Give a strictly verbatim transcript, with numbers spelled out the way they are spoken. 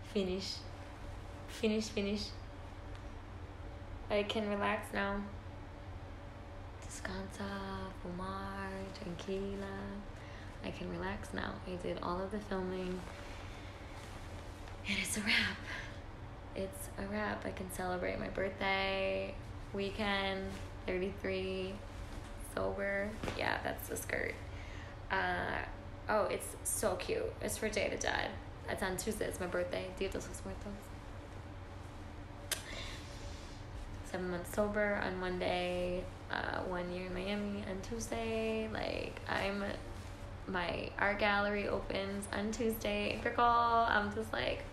finish. Finish, finish. I can relax now. Descansa, fumar, tranquila. I can relax now. I did all of the filming. And it's a wrap. It's a wrap. I can celebrate my birthday, weekend, thirty-three, sober. Yeah, that's the skirt. Uh, oh, it's so cute. It's for Day to Dad. That's on Tuesday. It's my birthday. Dia de los Muertos. Seven months sober on Monday. Uh, one year in Miami on Tuesday. Like, I'm... My art gallery opens on Tuesday in Pickle. I'm just like,